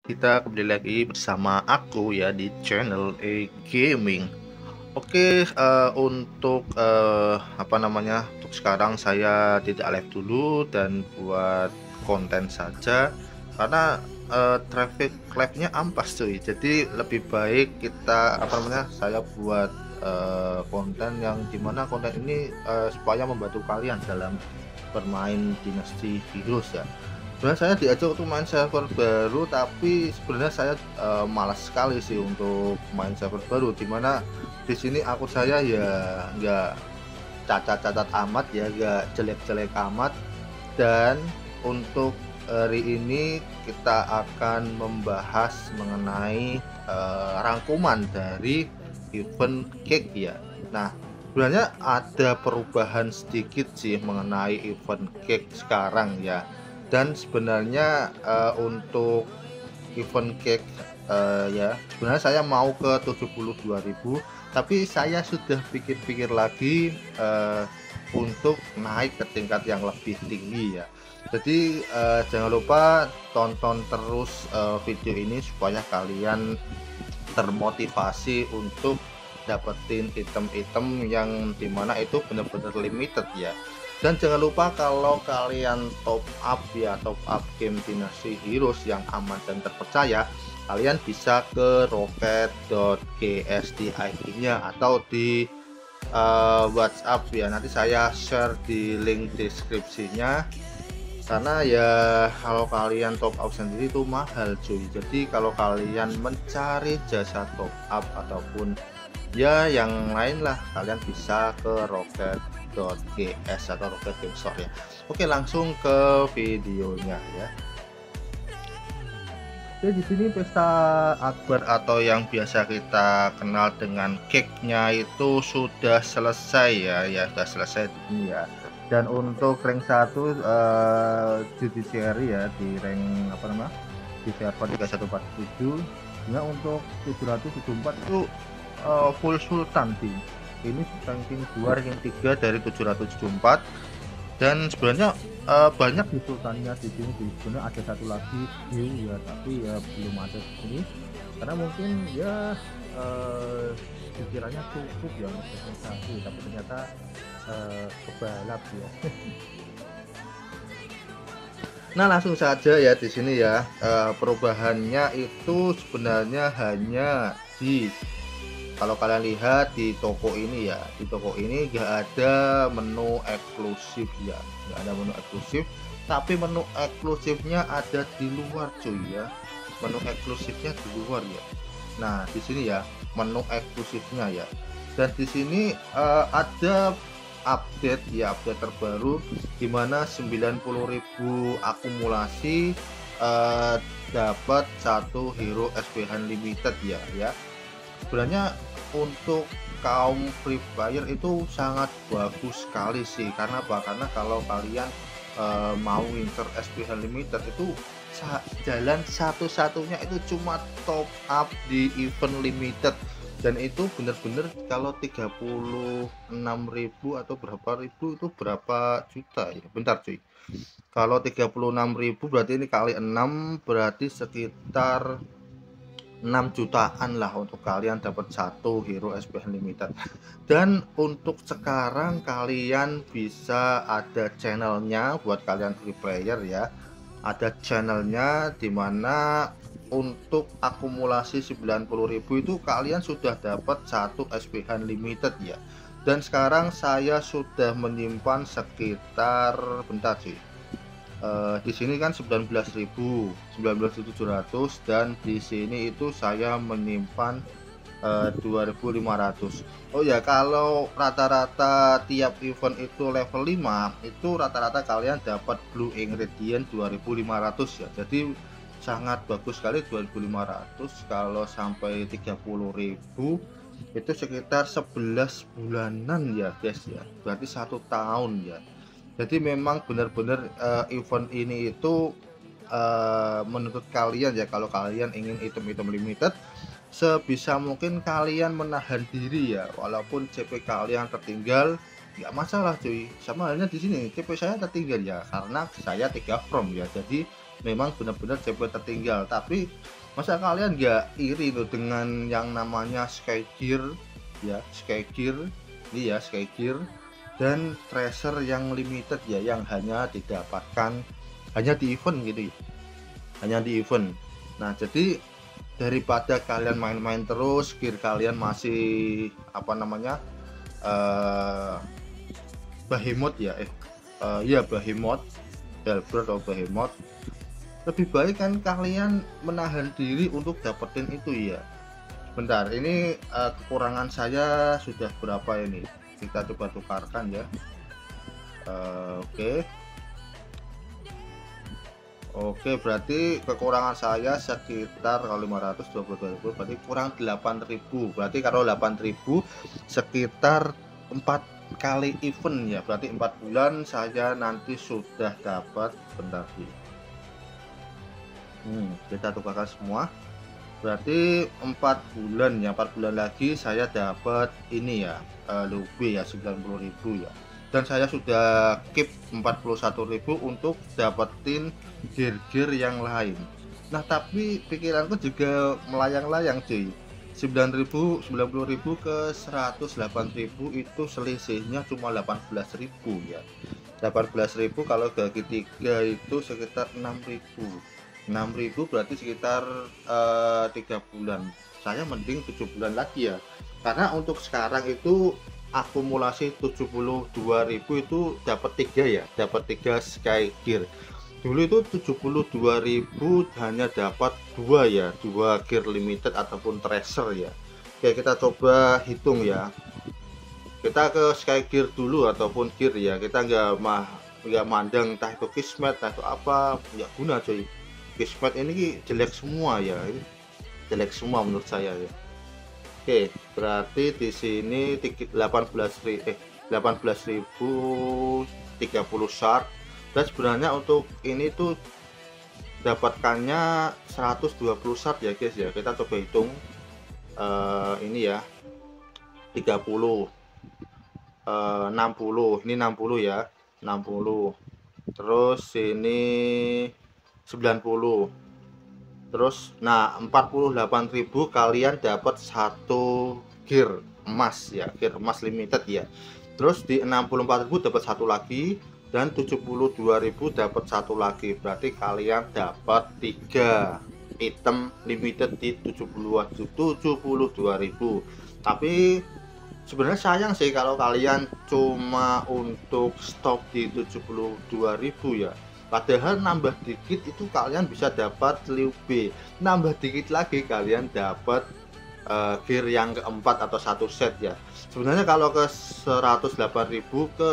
Kita kembali lagi bersama aku ya di channel gaming. Oke, untuk apa namanya, untuk sekarang saya tidak live dulu dan buat konten saja karena traffic live-nya ampas cuy. Jadi lebih baik kita apa namanya, saya buat konten yang dimana konten ini supaya membantu kalian dalam bermain Dynasty Heroes ya. Sebenarnya saya diajak untuk main server baru, tapi sebenarnya saya malas sekali sih untuk main server baru, dimana di sini akun saya ya nggak cacat-cacat amat ya, nggak jelek-jelek amat. Dan untuk hari ini kita akan membahas mengenai rangkuman dari event cake ya. Nah, sebenarnya ada perubahan sedikit sih mengenai event cake sekarang ya. Dan sebenarnya untuk event cake ya sebenarnya saya mau ke 72.000, tapi saya sudah pikir-pikir lagi untuk naik ke tingkat yang lebih tinggi ya. Jadi jangan lupa tonton terus video ini supaya kalian termotivasi untuk dapetin item-item yang dimana itu benar-benar limited ya. Dan jangan lupa kalau kalian top up ya, top up game Dynasty Heroes yang aman dan terpercaya, kalian bisa ke rocket.gs di ID-nya atau di WhatsApp ya. Nanti saya share di link deskripsinya, karena ya kalau kalian top up sendiri itu mahal cuy. Jadi kalau kalian mencari jasa top up ataupun ya yang lain lah, kalian bisa ke rocket.gs atau Rocket Game Store ya. Oke, langsung ke videonya ya. Oke, di sini pesta akbar atau yang biasa kita kenal dengan cake-nya itu sudah selesai ya, sudah selesai ini ya. Dan untuk rank 1 judiciary ya, di rank apa namanya, di server 3147. Nah, untuk 774 itu full sultan sih. Ini ranking 2 ranking 3 dari 774. Dan sebenarnya banyak di sultannya di sini sih. Sebenarnya ada satu lagi view ya, tapi ya belum ada di sini karena mungkin ya pikirannya cukup ya untuk presentasi, tapi ternyata kebalap ya. Nah, langsung saja ya di sini ya, perubahannya itu sebenarnya hanya di, kalau kalian lihat di toko ini ya, di toko ini nggak ada menu eksklusif ya, nggak ada menu eksklusif, tapi menu eksklusifnya ada di luar cuy ya, menu eksklusifnya di luar ya. Nah, di sini ya menu eksklusifnya ya, dan di sini ada update ya, update terbaru dimana 90.000 akumulasi dapat satu hero SPH Unlimited ya. Sebenarnya untuk kaum free fire itu sangat bagus sekali sih, karena apa, karena kalau kalian mau ngincer SPH Unlimited itu jalan satu-satunya itu cuma top up di event limited. Dan itu bener-bener kalau 36.000 atau berapa ribu itu berapa juta ya, bentar cuy, kalau 36.000 berarti ini kali 6 berarti sekitar 6 jutaan lah untuk kalian dapat satu hero SPH Limited. Dan untuk sekarang kalian bisa ada channelnya buat kalian free player ya, ada channelnya dimana untuk akumulasi 90.000 itu kalian sudah dapat satu SPH Limited ya. Dan sekarang saya sudah menyimpan sekitar, bentar sih, di sini kan 19.700, dan di sini itu saya menyimpan 2.500. Oh ya, kalau rata-rata tiap event itu level 5 itu rata-rata kalian dapat blue ingredient 2.500 ya. Jadi sangat bagus sekali 2.500. Kalau sampai 30.000 itu sekitar 11 bulanan ya guys ya, berarti 1 tahun ya. Jadi memang benar-benar event ini itu menuntut kalian ya, kalau kalian ingin item-item limited sebisa mungkin kalian menahan diri ya, walaupun CP kalian tertinggal nggak masalah cuy. Sama halnya di sini CP saya tertinggal ya, karena saya 3 from ya, jadi memang benar-benar JP tertinggal. Tapi masa kalian nggak iri loh dengan yang namanya Sky Gear ya, Sky Gear ini ya, Sky Gear dan treasure yang limited ya, yang hanya didapatkan hanya di event gitu ya, hanya di event. Nah jadi daripada kalian main-main terus, gear kalian masih apa namanya behemoth ya, ya behemoth, Delbert atau behemoth, lebih baik kan kalian menahan diri untuk dapetin itu ya. Bentar, ini kekurangan saya sudah berapa ini? Kita coba tukarkan ya. Oke. Oke, berarti kekurangan saya sekitar kalau 522.000 berarti kurang 8.000. Berarti kalau 8.000 sekitar 4 kali event ya. Berarti 4 bulan saya nanti sudah dapat. Bentar sih. Kita tukarkan semua. Berarti 4 bulan ya, 4 bulan lagi saya dapat ini ya, lebih ya 90.000 ya. Dan saya sudah keep 41.000 untuk dapetin gear-gear yang lain. Nah tapi pikiranku juga melayang-layang cuy, 9.000, 90.000 ke 108.000 itu selisihnya cuma 18.000 ya. 18.000 kalau bagi 3 itu sekitar 6.000. 6.000 berarti sekitar 3 bulan. Saya mending 7 bulan lagi ya, karena untuk sekarang itu akumulasi 72.000 itu dapat 3 ya, dapat 3 Sky Gear. Dulu itu 72.000 hanya dapat 2 ya, 2 gear limited ataupun treasure ya. Oke, kita coba hitung ya. Kita ke Sky Gear dulu ataupun gear ya, kita nggak mandang entah itu kismet entah itu apa, nggak guna coy. Kismet ini jelek semua ya, ini jelek semua menurut saya ya. Oke, berarti di sini 18.000 30 shard. Dan sebenarnya untuk ini tuh dapatkannya 120 shard ya guys ya. Kita coba hitung ini ya, 30 60, ini 60 ya, 60. Terus ini 90. Terus nah 48.000 kalian dapat satu gear emas ya, gear emas limited ya. Terus di 64.000 dapat satu lagi, dan 72.000 dapat satu lagi. Berarti kalian dapat 3 item limited di 72.000. Tapi sebenarnya sayang sih kalau kalian cuma untuk stop di 72.000 ya. Padahal nambah dikit itu kalian bisa dapat Liu B, nambah dikit lagi kalian dapat gear yang keempat atau satu set ya. Sebenarnya kalau ke 108.000 ke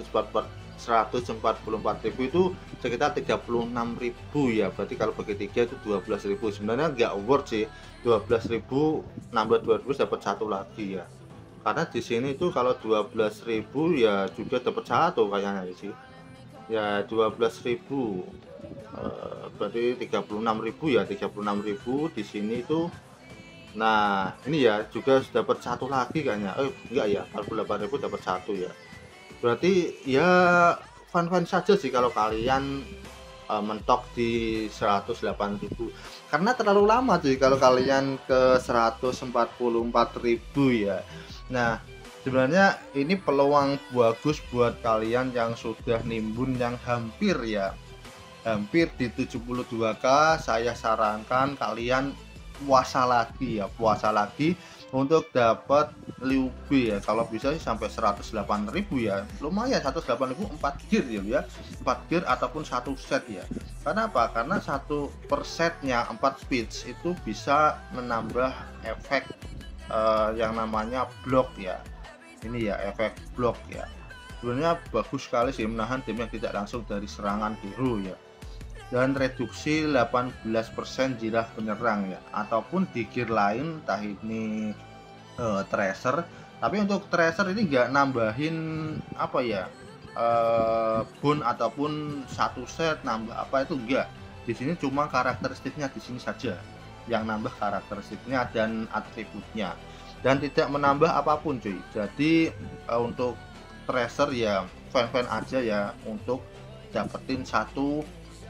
144.000 itu sekitar 36.000 ya. Berarti kalau bagi 3 itu 12.000. Sebenarnya nggak worth sih, 12.000 nambah 2.000 dapat satu lagi ya. Karena di sini itu kalau 12.000 ya juga dapat satu kayaknya sih ya, 12.000 berarti 36.000 ya, 36.000 di sini itu. Nah ini ya juga dapat satu lagi kayaknya, enggak ya, 48.000 dapat satu ya. Berarti ya fun-fun saja sih kalau kalian mentok di 108.000, karena terlalu lama sih kalau kalian ke 144.000 ya. Nah sebenarnya ini peluang bagus buat kalian yang sudah nimbun yang hampir ya, hampir di 72k. Saya sarankan kalian puasa lagi ya, puasa lagi untuk dapat Liu B ya. Kalau bisa sih sampai 108.000 ya, lumayan. 108.000 4 gear ya, 4 gear ataupun satu set ya. Karena apa? Karena satu per setnya 4 speeds itu bisa menambah efek yang namanya block ya. Ini ya efek blok ya, sebenarnya bagus sekali sih menahan tim yang tidak langsung dari serangan hero ya. Dan reduksi 18% jika penyerang ya, ataupun di gear lain entah ini tracer. Tapi untuk tracer ini enggak nambahin apa ya, bone ataupun satu set nambah apa itu enggak. Di sini cuma karakteristiknya di sini saja yang nambah karakteristiknya dan atributnya, dan tidak menambah apapun cuy. Jadi untuk tracer ya fan-fan aja ya untuk dapetin satu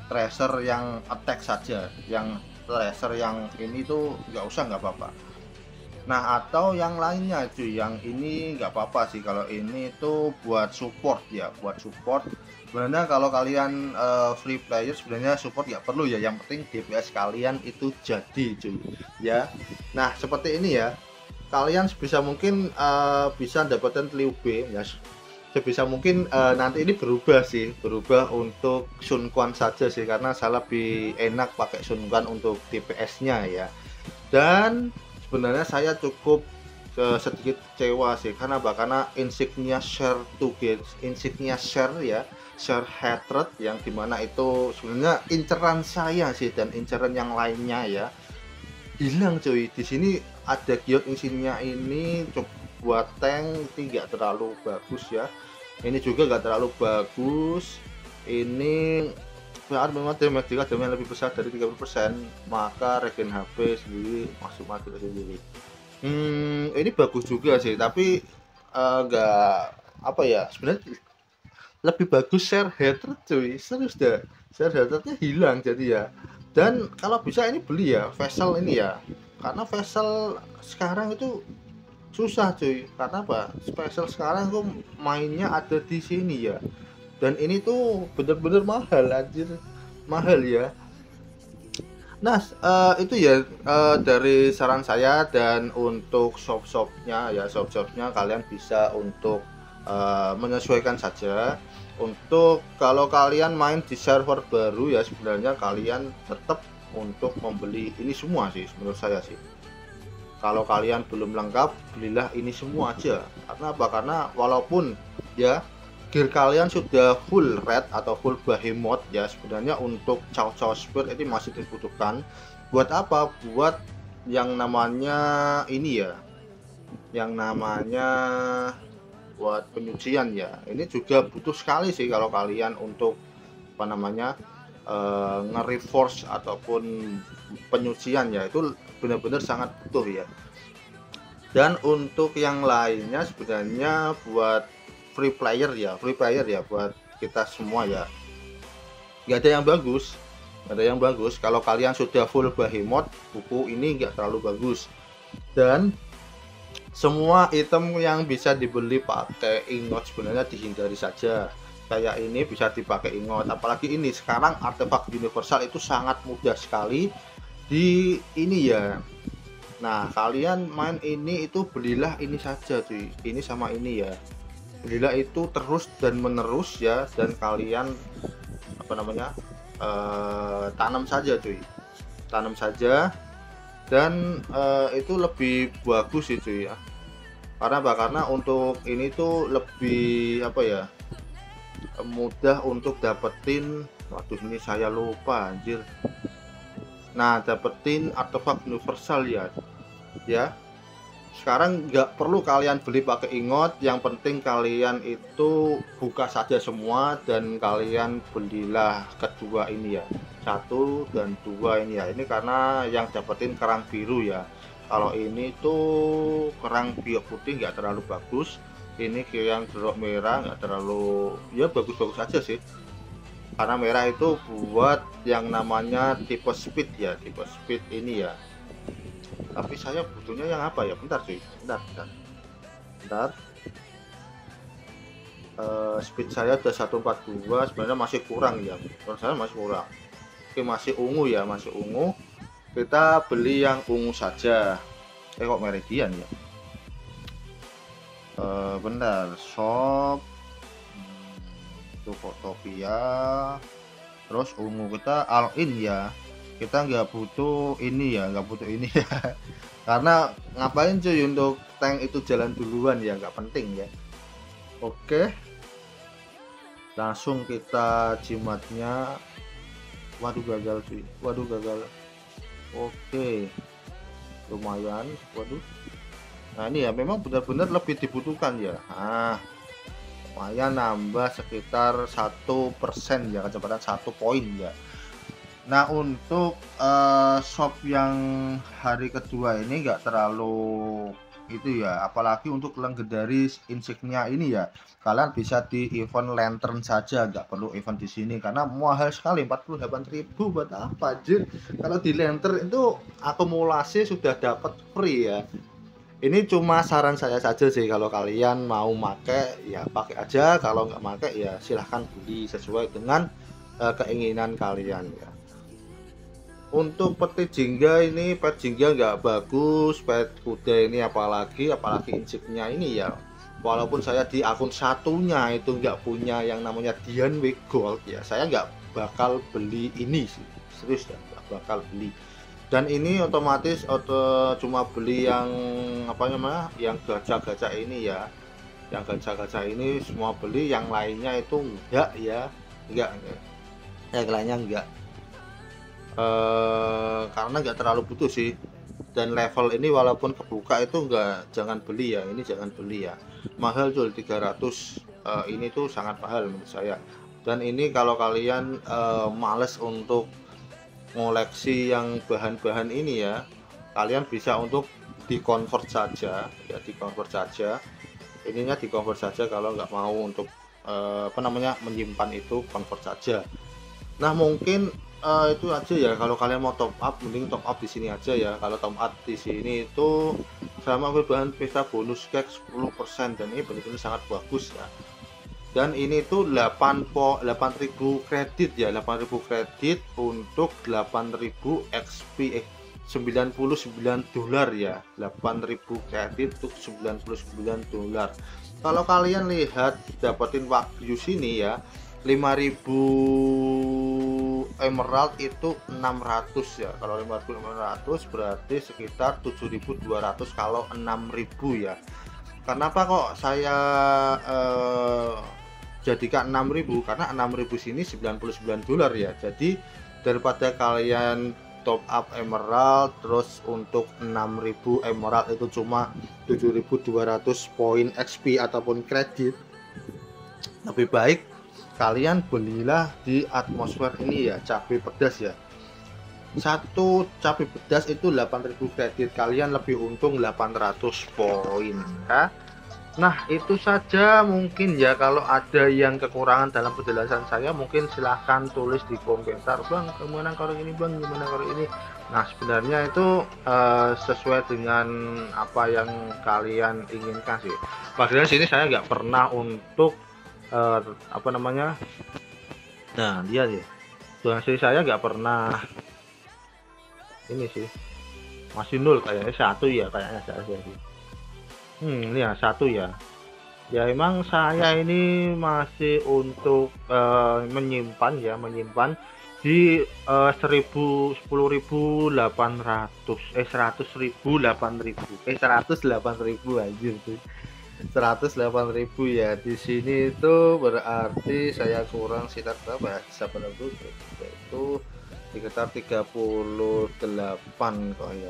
tracer yang attack saja, yang tracer yang ini tuh nggak usah, nggak apa-apa. Nah, atau yang lainnya cuy, yang ini nggak apa-apa sih, kalau ini tuh buat support ya, buat support. Sebenarnya kalau kalian free player sebenarnya support nggak perlu ya, yang penting DPS kalian itu jadi cuy ya. Nah, seperti ini ya, kalian sebisa mungkin bisa dapetin Liu Bei ya, sebisa mungkin nanti ini berubah sih, berubah untuk Sun Quan saja sih, karena saya lebih enak pakai Sun Quan untuk DPS-nya ya. Dan sebenarnya saya cukup sedikit kecewa sih, karena insignia share to get, insignia share ya, share hatred, yang dimana itu sebenarnya inceran saya sih dan inceran yang lainnya ya hilang cuy. Di sini ada giot insignia ini buat tank tidak terlalu bagus ya, ini juga nggak terlalu bagus. Ini saat memang damage jika damage lebih besar dari 30%, maka regen HP sendiri masuk mati sendiri. Ini bagus juga sih, tapi nggak apa ya, sebenarnya lebih bagus share hatred cuy, serius dah, share hatrednya hilang jadi ya. Dan kalau bisa ini beli ya vessel ini ya, karena vessel sekarang itu susah cuy. Karena apa, special sekarang tuh mainnya ada di sini ya, dan ini tuh bener-bener mahal anjir, mahal ya. Nah, itu ya dari saran saya. Dan untuk shop-shopnya ya, shop-shopnya kalian bisa untuk menyesuaikan saja. Untuk kalau kalian main di server baru ya, sebenarnya kalian tetap untuk membeli ini semua sih menurut saya sih. Kalau kalian belum lengkap, belilah ini semua aja. Karena apa? Karena walaupun ya gear kalian sudah full red atau full behemoth ya, sebenarnya untuk chow spear ini masih dibutuhkan. Buat apa? Buat yang namanya ini ya, yang namanya buat penyucian ya. Ini juga butuh sekali sih kalau kalian untuk apa namanya nge-reforce ataupun penyucian ya, itu benar-benar sangat butuh ya. Dan untuk yang lainnya sebenarnya buat free player ya, buat kita semua ya, nggak ada yang bagus, nggak ada yang bagus. Kalau kalian sudah full behemoth, buku ini nggak terlalu bagus. Dan semua item yang bisa dibeli pakai ingot sebenarnya dihindari saja. Kayak ini bisa dipakai ingot, apalagi ini sekarang artefak universal itu sangat mudah sekali di ini ya. Nah, kalian main ini itu belilah ini saja cuy, ini sama ini ya, belilah itu terus dan menerus ya. Dan kalian apa namanya tanam saja cuy, tanam saja. Dan itu lebih bagus sih cuy ya. Karena apa? Karena untuk ini tuh lebih apa ya, mudah untuk dapetin, waduh ini saya lupa anjir. Nah, dapetin artefak universal ya, ya. Sekarang nggak perlu kalian beli pakai ingot, yang penting kalian itu buka saja semua dan kalian belilah kedua ini ya, 1 dan 2 ini ya. Ini karena yang dapetin kerang biru ya. Kalau ini tuh kerang biok putih nggak terlalu bagus, ini yang drop merah nggak terlalu ya, bagus-bagus aja sih. Karena merah itu buat yang namanya tipe speed ya, tipe speed ini ya. Tapi saya butuhnya yang apa ya, bentar cuy, bentar. Speed saya udah 142, sebenarnya masih kurang ya, menurut saya masih kurang. Oke, masih ungu ya, masih ungu. Kita beli yang ungu saja. Kok Meridian ya, bentar, shop Tokopedia, terus ungu kita all in ya. Kita nggak butuh ini ya, nggak butuh ini ya. Karena ngapain cuy untuk tank itu jalan duluan ya, nggak penting ya. Oke, langsung kita jimatnya. Waduh gagal cuy, waduh gagal. Oke, lumayan, waduh. Nah ini ya memang benar-benar lebih dibutuhkan ya. Nah, lumayan nambah sekitar 1% ya, kecepatan 1 poin ya. Nah, untuk shop yang hari kedua ini nggak terlalu itu ya, apalagi untuk legendaris insignia ini ya, kalian bisa di event lantern saja, nggak perlu event di sini karena mahal sekali, 48.000 buat apa anjir. Kalau di lantern itu akumulasi sudah dapat free ya. Ini cuma saran saya saja sih, kalau kalian mau make ya pakai aja, kalau nggak make ya silahkan beli sesuai dengan keinginan kalian ya. Untuk peti jingga ini, pet jingga nggak bagus, pet kuda ini apalagi insignia ini ya. Walaupun saya di akun satunya itu nggak punya yang namanya Dian Week Gold ya, saya nggak bakal beli ini sih, serius ya, nggak bakal beli. Dan ini otomatis cuma beli yang apa namanya, yang gacha-gacha ini ya, yang gacha-gacha ini semua beli, yang lainnya itu enggak ya, enggak, yang lainnya enggak. Karena nggak terlalu butuh sih, dan level ini walaupun kebuka itu nggak, jangan beli ya, ini jangan beli ya, mahal tuh 300. Ini tuh sangat mahal menurut saya. Dan ini kalau kalian males untuk ngoleksi yang bahan-bahan ini ya, kalian bisa untuk di-convert saja ya, di-convert saja ininya, di-convert saja kalau nggak mau untuk apa namanya, menyimpan itu, convert saja. Nah mungkin itu aja ya, kalau kalian mau top up mending top up di sini aja ya. Kalau top up di sini itu sama bahan pesta bonus cake 10%, dan ini benar-benar sangat bagus ya. Dan ini tuh 8.000 kredit ya, 8.000 kredit untuk 8.000 XP, 99 dolar ya, 8.000 kredit untuk 99 dolar. Kalau kalian lihat dapetin wagyu sini ya, 5.000 emerald itu 600 ya. Kalau 5.600 berarti sekitar 7.200 kalau 6.000 ya. Kenapa kok saya jadikan 6.000? Karena 6.000 sini 99 dolar ya. Jadi daripada kalian top up emerald terus untuk 6.000 emerald itu cuma 7.200 poin XP ataupun kredit, lebih baik kalian belilah di atmosfer ini ya, cabai pedas ya. Satu cabai pedas itu 8.000 kredit, kalian lebih untung 800 poin ya. Nah itu saja mungkin ya, kalau ada yang kekurangan dalam penjelasan saya mungkin silahkan tulis di komentar, bang gimana kalau ini, bang gimana kalau ini. Nah sebenarnya itu sesuai dengan apa yang kalian inginkan sih. Padahal sini saya nggak pernah untuk apa namanya, nah dia sih donasi saya nggak pernah ini sih, masih nol kayaknya, satu ya kayaknya saya sih. Ini ya satu ya. Ya emang saya ini masih untuk menyimpan ya, menyimpan di 10.800 100.000 8.000 108.000 anjir tuh, 108.000 ya. Di sini itu berarti saya kurang sekitar berapa ya, bisa menentu itu sekitar 38 kok ya,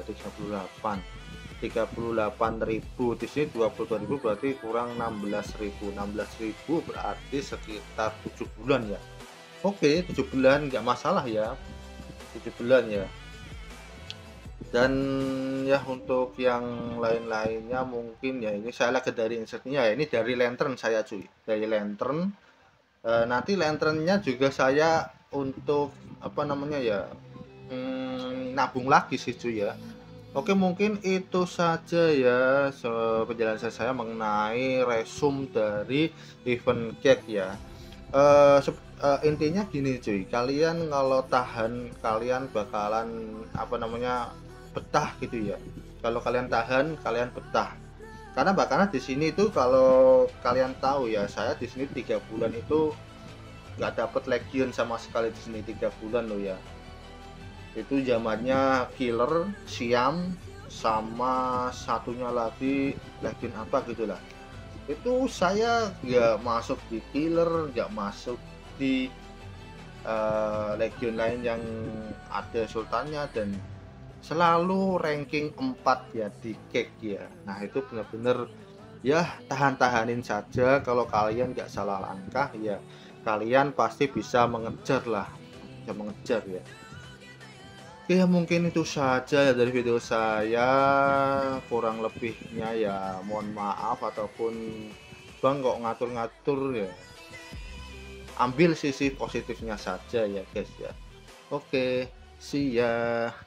38.000 di sini 22.000 berarti kurang 16.000 berarti sekitar 7 bulan ya. Oke 7 bulan nggak masalah ya, 7 bulan ya. Dan ya untuk yang lain-lainnya mungkin ya, ini saya lihat dari insertnya ya, ini dari lantern saya cuy, dari lantern. Nanti lanternnya juga saya untuk apa namanya ya, nabung lagi sih cuy ya. Oke mungkin itu saja ya penjelasan saya mengenai resume dari event cake ya. Intinya gini cuy, kalian kalau tahan kalian bakalan apa namanya, betah gitu ya. Kalau kalian tahan kalian betah, karena di sini itu kalau kalian tahu ya, saya di sini 3 bulan itu nggak dapet legion sama sekali di sini, 3 bulan loh ya. Itu zamannya killer siam sama satunya lagi legion apa gitulah. Itu saya nggak masuk di killer, nggak masuk di legion lain yang ada sultannya, dan selalu ranking 4 ya di cake ya. Nah itu benar-benar ya, tahan-tahanin saja. Kalau kalian nggak salah langkah ya, kalian pasti bisa mengejar lah, bisa mengejar ya. Oke, mungkin itu saja ya dari video saya, kurang lebihnya ya mohon maaf ataupun Bang kok ngatur-ngatur ya, ambil sisi positifnya saja ya guys ya. Oke, see ya.